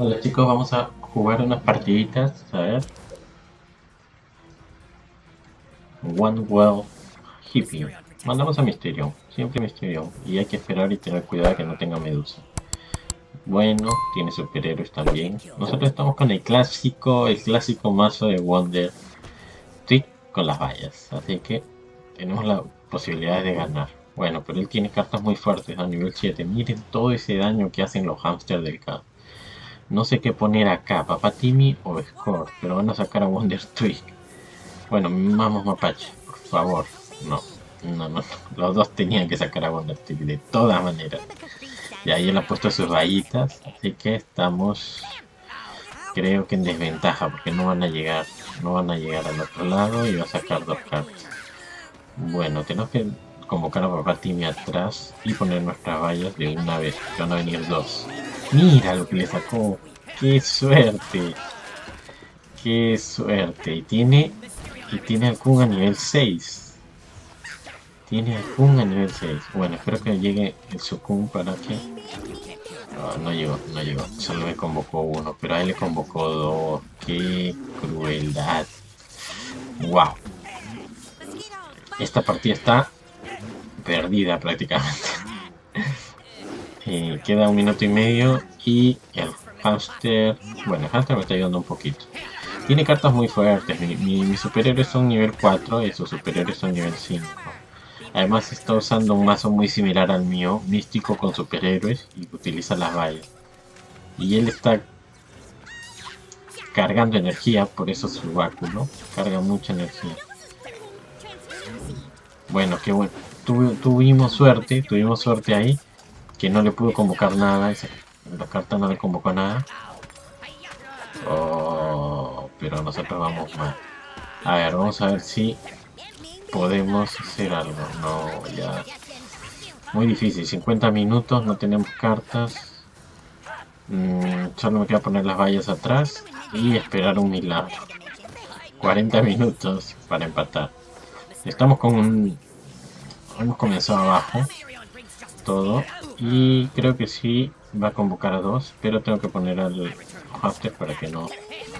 Hola chicos, vamos a jugar unas partiditas, a ver. One Well Hippie. Mandamos a Mysterium, siempre Mysterium. Y hay que esperar y tener cuidado que no tenga medusa. Bueno, tiene superhéroes también. Nosotros estamos con el clásico mazo de Wonder Trick con las vallas. Así que tenemos la posibilidad de ganar. Bueno, pero él tiene cartas muy fuertes a nivel 7. Miren todo ese daño que hacen los hamsters del caos. No sé qué poner acá, Papá Timmy o Score, pero van a sacar a Wonder Twig. Bueno, vamos Mapache, por favor. No, no. Los dos tenían que sacar a Wonder Twig de todas maneras. Y ahí él ha puesto sus rayitas, así que estamos, creo que en desventaja, porque no van a llegar. No van a llegar al otro lado y va a sacar dos cartas. Bueno, tenemos que convocar a Papá Timmy atrás y poner nuestras vallas de una vez, que van a venir dos. Mira lo que le sacó. ¡Qué suerte! ¡Qué suerte! Y tiene al Kun a nivel 6. Tiene al Kun a nivel 6. Bueno, espero que llegue el Sukun para que... No llegó. Solo me convocó uno, pero a él le convocó dos. ¡Qué crueldad! ¡Wow! Esta partida está perdida prácticamente. Queda 1 minuto y medio y el hámster... Bueno, el hámster me está ayudando un poquito. Tiene cartas muy fuertes. Mis superiores son nivel 4 y sus superiores son nivel 5. Además está usando un mazo muy similar al mío, místico con superhéroes, y utiliza las vallas. Y él está cargando energía, por eso su báculo carga mucha energía. Bueno, qué bueno. Tuvimos suerte ahí, que no le pudo convocar nada. La carta no le convocó nada. Oh, pero nosotros vamos mal. A ver, vamos a ver si podemos hacer algo. No, ya. Muy difícil. 50 minutos, no tenemos cartas. Solo me queda poner las vallas atrás y esperar un milagro. 40 minutos para empatar. Estamos con un... Hemos comenzado abajo todo y creo que sí va a convocar a dos, pero tengo que poner al hamster para que no...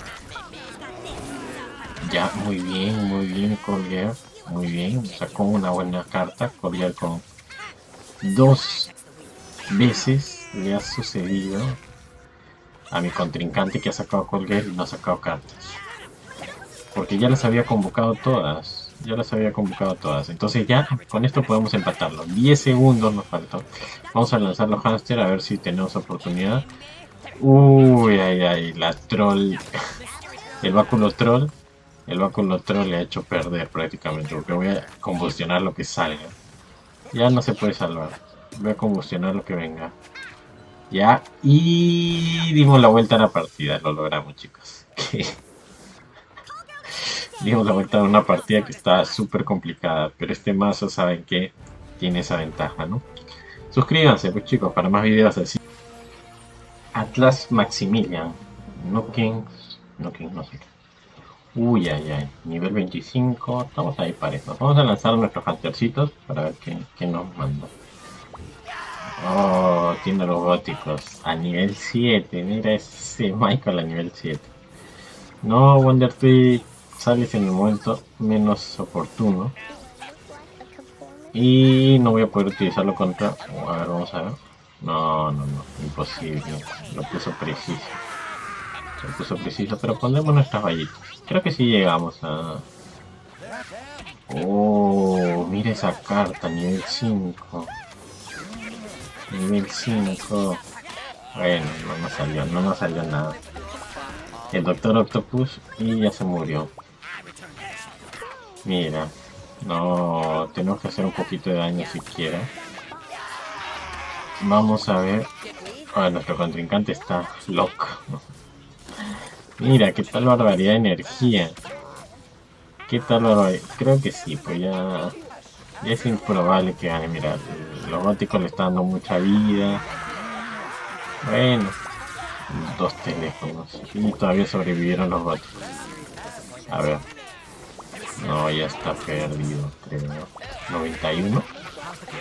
Ya, muy bien Collier, muy bien, sacó una buena carta. Collier con dos veces le ha sucedido a mi contrincante que ha sacado Collier y no ha sacado cartas, porque ya las había convocado todas. Entonces ya con esto podemos empatarlo. 10 segundos nos faltan. Vamos a lanzar los hamster a ver si tenemos oportunidad. Uy, ay, la troll. El báculo troll le ha hecho perder prácticamente, porque voy a combustionar lo que salga. Ya no se puede salvar. Voy a combustionar lo que venga. Ya, y dimos la vuelta a la partida. Lo logramos, chicos. Dimos la vuelta a una partida que está súper complicada, pero este mazo, saben que tiene esa ventaja, ¿no? Suscríbanse, pues chicos, para más videos así. Atlas Maximilian. No sé. Uy, ay, nivel 25. Estamos ahí parejos. Vamos a lanzar nuestros huntercitos para ver qué nos manda. Oh, tiene los góticos a nivel 7. Mira ese Michael a nivel 7. No, Wonder Twig, sales en el momento menos oportuno. Y no voy a poder utilizarlo contra... A ver, vamos a ver. No, imposible. Lo puso preciso, pero pondremos nuestras vallitas. Creo que sí llegamos a... Oh, mira esa carta, nivel 5. Nivel 5. Bueno, no nos salió nada. El Doctor Octopus y ya se murió. Mira. No, tenemos que hacer un poquito de daño siquiera. Vamos a ver. Nuestro contrincante está loco. Mira, qué tal barbaridad de energía. Creo que sí, pues ya es improbable que gane. Mira, los góticos le están dando mucha vida. Bueno, dos teléfonos. Y todavía sobrevivieron los góticos. A ver. No, ya está perdido, creo. 91.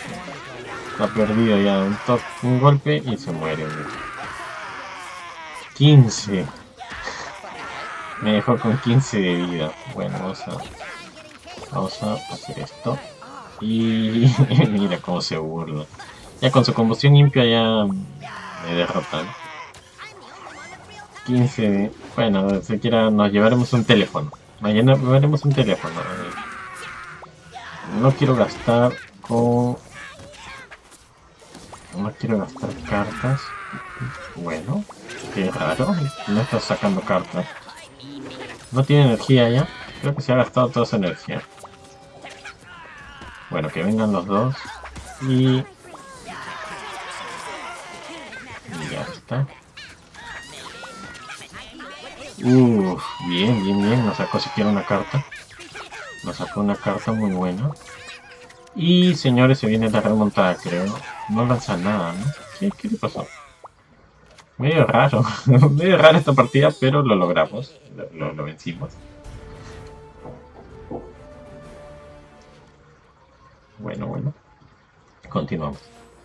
Está perdido ya. Un golpe y se muere. 15. Me dejó con 15 de vida. Bueno, vamos a hacer esto. Y mira cómo se burla. Ya con su combustión limpia ya me derrotan. 15. Bueno, siquiera nos llevaremos un teléfono. Mañana llevaremos un teléfono. No quiero gastar con... No quiero gastar cartas. Bueno, qué raro. No está sacando cartas. No tiene energía ya. Creo que se ha gastado toda su energía. Bueno, que vengan los dos. Y ya está. Bien, bien, bien. Nos sacó siquiera una carta. Nos sacó una carta muy buena. Y señores, se viene la remontada, creo. No lanza nada, ¿no? ¿Qué le pasó? Medio raro. Medio rara esta partida, pero lo logramos. Lo vencimos. Bueno. Continuamos.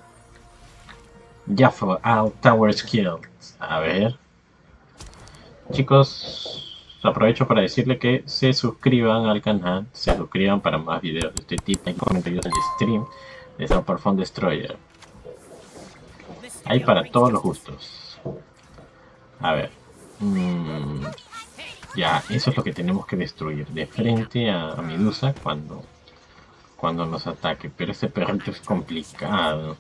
Jaffo out Tower Skills. A ver. Chicos, aprovecho para decirle que se suscriban al canal. Se suscriban para más videos de este tipo. Y comentarios en el stream de Super Phone Destroyer. Hay para todos los gustos. A ver. Ya, eso es lo que tenemos que destruir. De frente a Medusa cuando nos ataque. Pero este perrito es complicado.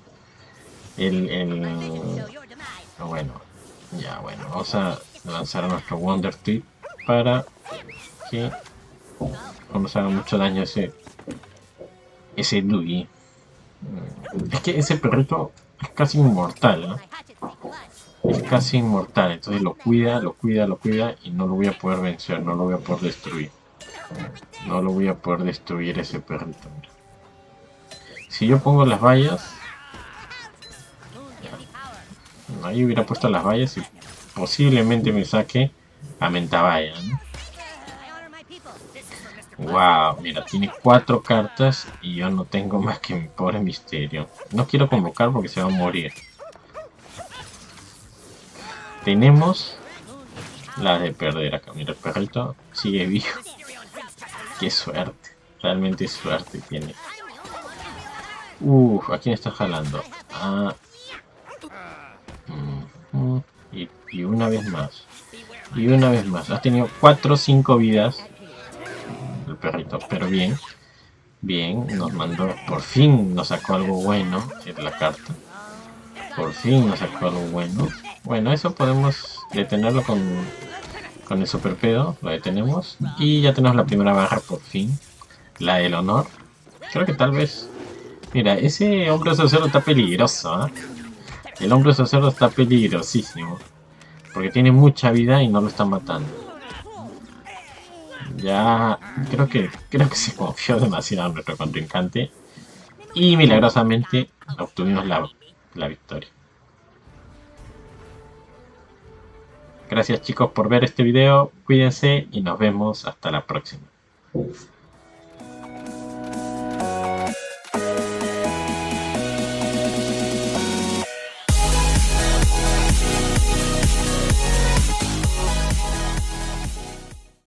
Bueno, vamos a lanzar a nuestro Wonder Tweet para que no nos haga mucho daño ese Luigi. Es que ese perrito es casi inmortal, ¿no? Es casi inmortal, entonces lo cuida y no lo voy a poder vencer, no lo voy a poder destruir. No lo voy a poder destruir ese perrito. Mira. Si yo pongo las vallas, ahí hubiera puesto las vallas y posiblemente me saque a Mentavaya, ¿no? Wow, mira, tiene 4 cartas y yo no tengo más que mi pobre misterio. No quiero convocar porque se va a morir. Tenemos la de perder acá. Mira, el perrito sigue vivo. Qué suerte. Realmente suerte tiene. ¿A quién está jalando? Y una vez más. Y una vez más. Ha tenido 4 o 5 vidas. El perrito, pero bien. Bien, nos mandó. Por fin nos sacó algo bueno en la carta. Por fin nos sacó algo bueno. Bueno, eso podemos detenerlo con el super pedo. Lo detenemos. Y ya tenemos la primera baja por fin. La del honor. Creo que tal vez... Mira, ese hombre de cerdo está peligroso, ¿eh? El hombre de cerdo está peligrosísimo. Porque tiene mucha vida y no lo está matando. Ya creo que se confió demasiado en nuestro contrincante. Y milagrosamente obtuvimos la victoria. Gracias chicos por ver este video. Cuídense y nos vemos hasta la próxima.